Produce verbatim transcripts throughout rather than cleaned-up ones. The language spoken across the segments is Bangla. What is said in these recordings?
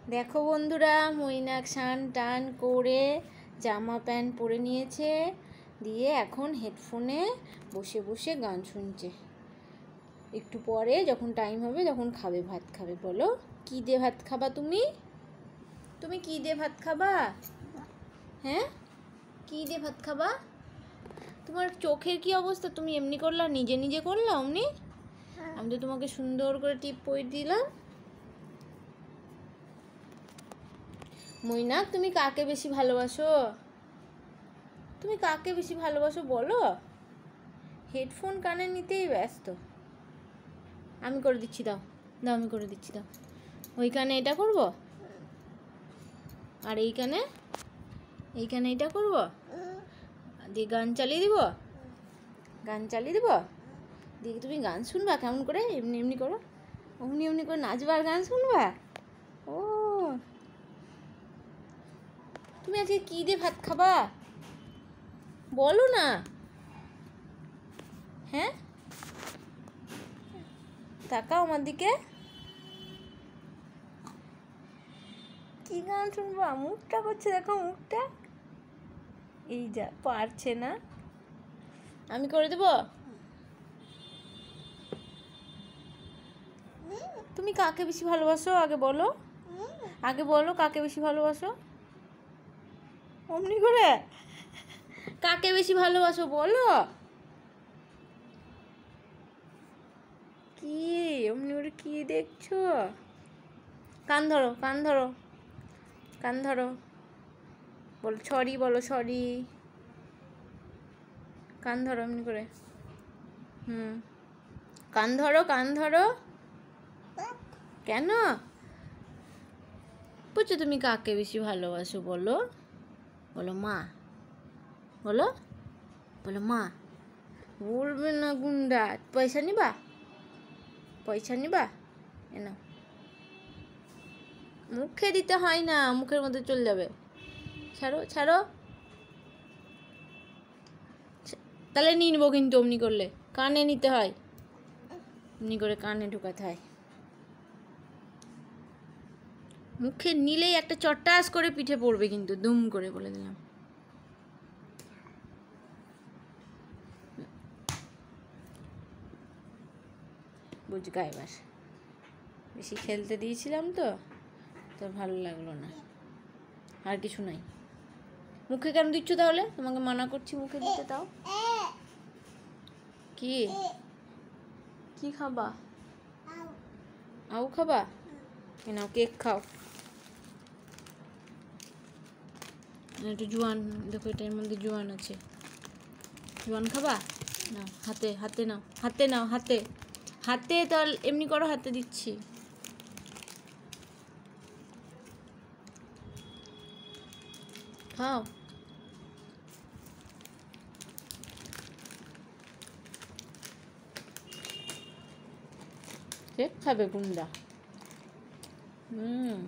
দেখো বন্ধুরা, মৈনাক স্নান টান করে জামা প্যান্ট পরে নিয়েছে, দিয়ে এখন হেডফোনে বসে বসে গান শুনছে। একটু পরে যখন টাইম হবে তখন খাবে, ভাত খাবে। বলো কী দিয়ে ভাত খাবা? তুমি তুমি কী দিয়ে ভাত খাবা? হ্যাঁ, কী দিয়ে ভাত খাবা? তোমার চোখের কি অবস্থা? তুমি এমনি করলা, নিজে নিজে করলা অমনি? আমি তো তোমাকে সুন্দর করে টিপ পরে দিলাম। মৈনাক, তুমি কাকে বেশি ভালোবাসো? তুমি কাকে বেশি ভালোবাসো বলো? হেডফোন কানে নিতেই ব্যস্ত। আমি করে দিচ্ছি, দাও দাও আমি করে দিচ্ছি, দাও। ওইখানে এটা করব, আর এইখানে এইখানে এটা করব, দিয়ে গান চালিয়ে দিব, গান চালিয়ে দিব দিয়ে তুমি গান শুনবা কেমন করে? এমনি এমনি করো, অমনি এমনি করে নাচবা আর গান শুনবা। ও, তুমি আজকে কী দিয়ে ভাত খাবা বলো না? হ্যাঁ, তাকাও আমার দিকে। কি গান শুনবা? মুখটা করছে, দেখো মুখটা। এই যা, পারছে না। আমি করে দেব। তুমি কাকে বেশি ভালোবাসো আগে বলো, আগে বলো কাকে বেশি ভালোবাসো। অমনি করে কাকে বেশি ভালোবাসো বলো। কি অমনি করে কি দেখছো? কান ধরো, কান ধরো, কান ধরো। বলো সরি, বলো সরি। কান ধরো এমনি করে। হুম, কান ধরো, কান ধরো। কেন বুঝছো? তুমি কাকে বেশি ভালোবাসো বলো? বলো মা, বলো বলো মা। বলবে না গুন্ডা। পয়সা নিবা? পয়সা নিবা? এনা, মুখে দিতে হয় না, মুখের মধ্যে চলে যাবে। ছাড়ো ছাড়ো। তাহলে নিয়ে নেবো কিন্তু অমনি করলে। কানে নিতে হয়, এমনি করে কানে ঢুকাতে হয়। মুখে নিলেই একটা চট্টাস করে পিঠে পড়বে কিন্তু, দুম করে বলে দিলাম। বুঝগা এবার, বেশি খেলতে দিয়েছিলাম তো, তোর ভালো লাগলো না। আর কিছু নাই। মুখে কেন দিচ্ছ তাহলে? তোমাকে মানা করছি মুখে দিতে। তাও কি কি খাবা? আউ খাবা? নাও কেক খাও। একটু জোয়ান, দেখো এটার মধ্যে জোয়ান আছে। জোয়ান খাবা? নাও হাতে, হাতে নাও, হাতে নাও, হাতে হাতে। তাহলে এমনি করো, হাতে দিচ্ছি। খাও। কেক খাবে গুন্ডা? হুম,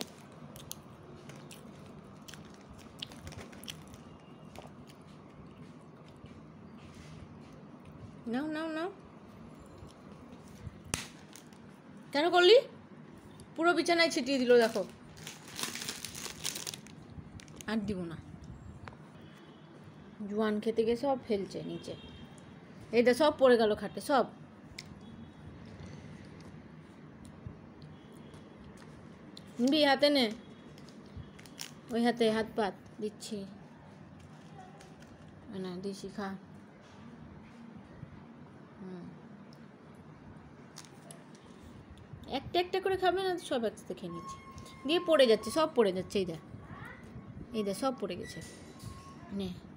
নাও নাও নাও। কেন করলি? পুরো বিছানায় ছিটিয়ে দিল, দেখো। আর দিব না। জোয়ান খেতে গিয়ে সব ফেলছে নিচে। এইটা সব পড়ে গেল খাটে, সব। নিবি? হাতে নে, ওই হাতে হাত পাত দিচ্ছি না, দিছি, খা। হুম, একটা একটা করে খাবে না, সব একসাথে খেয়ে নিচ্ছি। দিয়ে পড়ে যাচ্ছে, সব পড়ে যাচ্ছে। এই দেখ, এই দেখ সব পড়ে গেছে। নে।